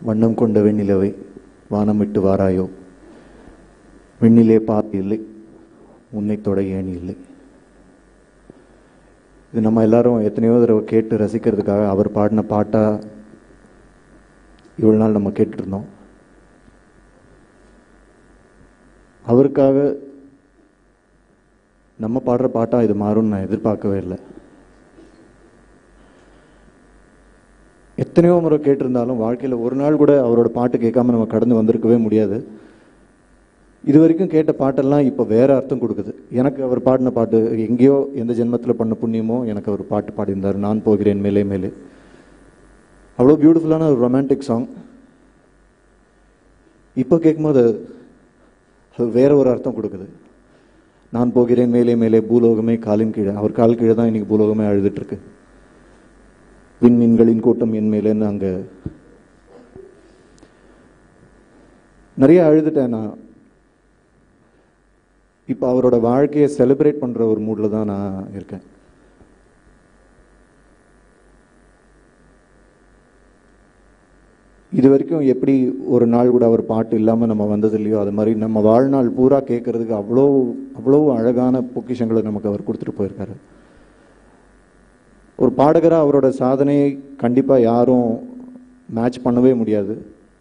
வண்ணம் கொண்ட வெண்ணிலவை வானம் விட்டு வாராயோ, விண்ணிலே பார்த்து இல்லை உன்னை தொட ஏணி இல்லை. இது நம்ம எல்லாரும் எத்தனையோ தடவை கேட்டு ரசிக்கிறதுக்காக அவர் பாடின பாட்டா இவ்வளவு நாள் நம்ம கேட்டுட்டு இருந்தோம். அவருக்காக நம்ம பாடுற பாட்டா இது மாறும்னு நான் எதிர்பார்க்கவே இல்லை. எத்தனையோ முறை கேட்டிருந்தாலும் வாழ்க்கையில் ஒரு நாள் கூட அவரோட பாட்டு கேட்காம நம்ம கடந்து வந்திருக்கவே முடியாது. இது வரைக்கும் கேட்ட பாட்டெல்லாம் இப்போ வேற அர்த்தம் கொடுக்குது. எனக்கு அவர் பாடின பாட்டு எங்கேயோ எந்த ஜென்மத்தில் பண்ண புண்ணியமோ எனக்கு அவர் பாட்டு பாடியிருந்தார், நான் போகிறேன் மேலே மேலே. அவ்வளோ பியூட்டிஃபுல்லான ஒரு ரொமான்டிக் சாங். இப்போ கேட்கும்போது அது வேற ஒரு அர்த்தம் கொடுக்குது. நான் போகிறேன் மேலே மேலே பூலோகமே காலின் கீழே. அவர் கால் கீழே தான் இன்னைக்கு பூலோகமே அழுதுட்டு இருக்கு. விண்மீன்களின் கூட்டம் என் மேலேன்னு அங்க நிறைய அழுதுட்டேன் நான். இப்ப அவரோட வாழ்க்கையை செலிப்ரேட் பண்ற ஒரு மூட்ல தான் நான் இருக்கேன். இது வரைக்கும் எப்படி ஒரு நாள் கூட அவர் பாட்டு இல்லாம நம்ம வந்தது இல்லையோ, அது மாதிரி நம்ம வாழ்நாள் பூரா கேட்கறதுக்கு அவ்வளோ அழகான பொக்கிஷங்களை நமக்கு அவர் கொடுத்துட்டு போயிருக்காரு. ஒரு பாடகராக அவரோட சாதனையை கண்டிப்பா யாரும் மேட்ச் பண்ணவே முடியாது.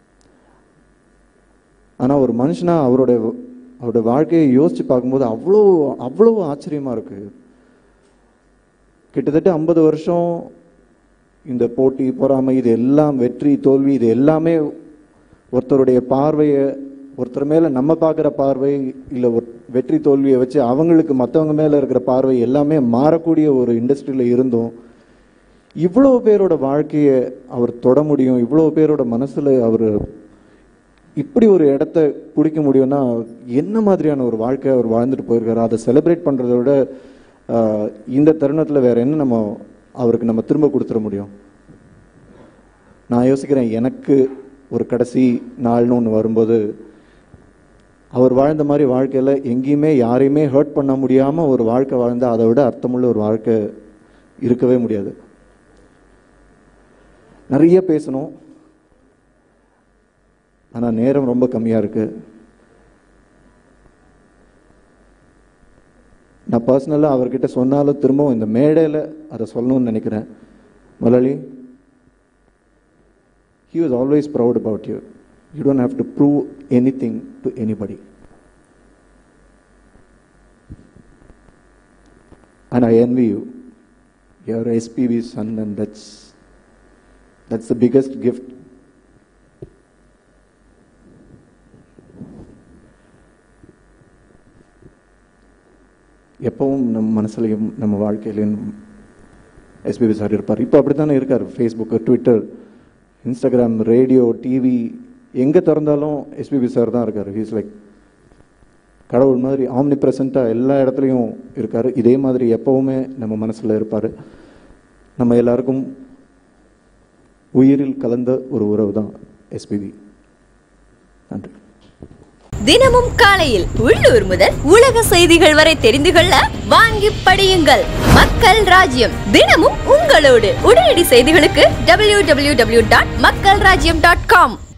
ஆனா ஒரு மனுஷனா அவரோட வாழ்க்கையை யோசிச்சு பார்க்கும்போது அவ்வளோ ஆச்சரியமா இருக்கு. கிட்டத்தட்ட 50 வருஷம் இந்த போட்டி பொறாமை இது எல்லாம், வெற்றி தோல்வி இது எல்லாமே ஒருத்தருடைய பார்வையை, ஒருத்தர் மேல நம்ம பார்க்குற பார்வை இல்லை வெற்றி தோல்வியை வச்சு அவங்களுக்கு மற்றவங்க மேல இருக்கிற பார்வை எல்லாமே மாறக்கூடிய ஒரு இண்டஸ்ட்ரியில இருந்தும் இவ்வளோ பேரோட வாழ்க்கையை அவர் தொட முடியும், இவ்வளோ பேரோட மனசுல அவர் இப்படி ஒரு இடத்த பிடிக்க முடியும்னா என்ன மாதிரியான ஒரு வாழ்க்கை அவர் வாழ்ந்துட்டு போயிருக்காரு. அதை செலிப்ரேட் பண்றதை விட இந்த தருணத்துல வேற என்ன அவருக்கு நம்ம திரும்ப கொடுத்துட முடியும்? நான் யோசிக்கிறேன், எனக்கு ஒரு கடைசி நாள்னு ஒன்று வரும்போது அவர் வாழ்ந்த மாதிரி வாழ்க்கையில எங்கேயுமே யாரையுமே ஹர்ட் பண்ண முடியாம ஒரு வாழ்க்கை வாழ்ந்தா அதை விட அர்த்தமுள்ள ஒரு வாழ்க்கை இருக்கவே முடியாது. நிறைய பேசணும், ஆனா நேரம் ரொம்ப கம்மியா இருக்கு. நான் பர்சனலா அவர்கிட்ட சொன்னாலும் திரும்பவும் இந்த மேடையில அதை சொல்லணும்னு நினைக்கிறேன். மலலி, he was always proud about you. You don't have to prove anything to anybody. And I envy you. You're SPV's son, and that's the biggest gift. எப்பவும் நம்ம மனசுலையும் நம்ம வாழ்க்கையிலையும் எஸ்பிபி சார் இருப்பார். இப்போ அப்படித்தானே இருக்கார். Facebook, Twitter, Instagram, radio, TV எங்கே திறந்தாலும் எஸ்பிபி சார் தான் இருக்கார். ஹீஸ் லைக் கடவுள் மாதிரி ஆம்னி ப்ரெசண்ட்டாக எல்லா இடத்துலையும் இருக்கார். இதே மாதிரி எப்பவுமே நம்ம மனசில் இருப்பார். நம்ம எல்லாருக்கும் உயிரில் கலந்த ஒரு உறவு தான் எஸ்பிபி. நன்றி. தினமும் காலையில் உள்ளூர் முதல் உலக செய்திகள் வரை தெரிந்து கொள்ள வாங்கி படியுங்கள். மக்கள் ராஜ்யம், தினமும் உங்களோடு. உடனடி செய்திகளுக்கு www.மக்கள்ராஜ்யம்.com.